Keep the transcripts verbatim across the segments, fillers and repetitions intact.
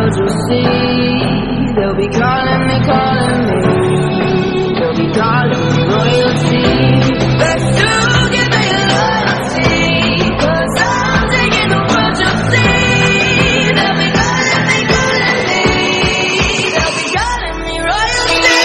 world, you'll see. They'll be calling me, calling me. They'll be calling me royalty. Let's do give me loyalty, 'cause I'm taking the world, you'll see. They'll be calling me, calling me. They'll be calling me royalty.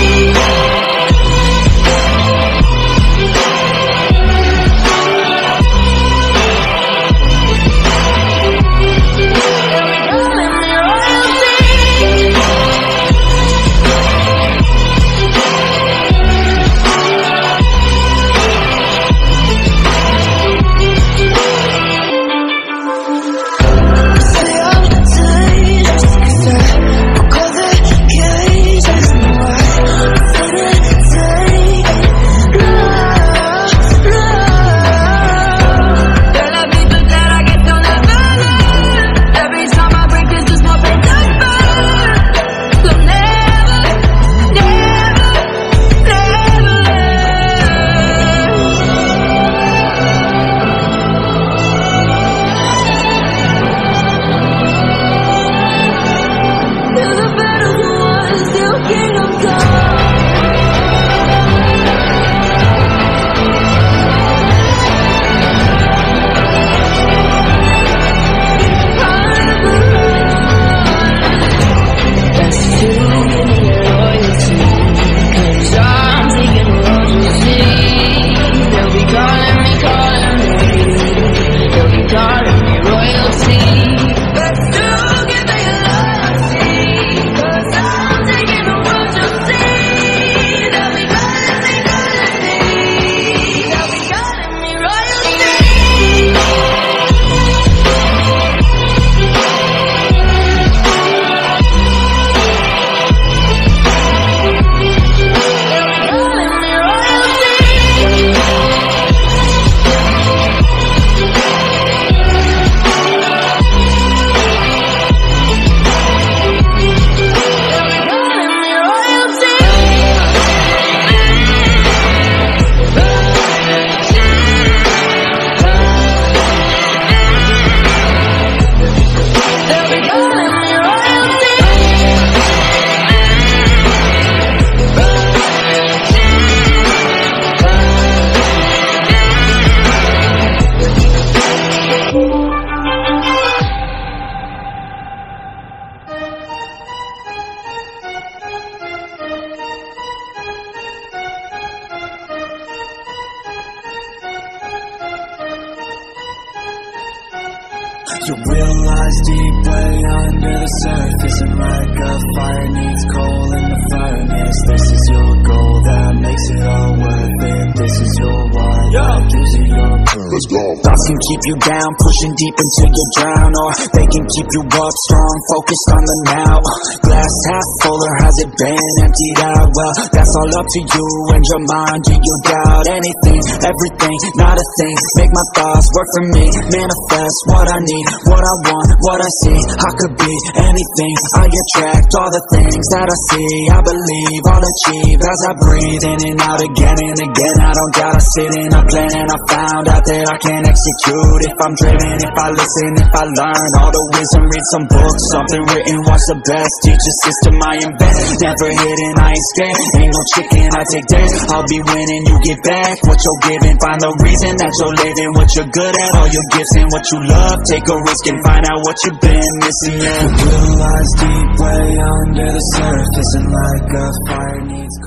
You realize deep way under the surface, and like a fire needs coal in the furnace. This is your goal that makes it all worth it. This is your why, like using your Let's go. Thoughts can keep you down, pushing deep until you drown, or they can keep you up strong, focused on the now. Glass half full, or has it been emptied out? Well, that's all up to you and your mind. Do you doubt anything, everything, not a thing? Make my thoughts work for me, manifest what I need, what I want, what I see. I could be anything, I attract all the things that I see. I believe I'll achieve as I breathe in and out again and again. I don't doubt, I sit and I plan, and I found out that I can execute if I'm driven, if I listen, if I learn all the wisdom. Read some books, something written, watch the best, teach a system I invent. Never hidden, I ain't scared, ain't no chicken, I take that. I'll be winning, you get back what you're giving. Find the reason that you're living, what you're good at, all your gifts and what you love. Take a risk and find out what you've been missing. Yeah, you realize deep way under the surface, and like a fire needs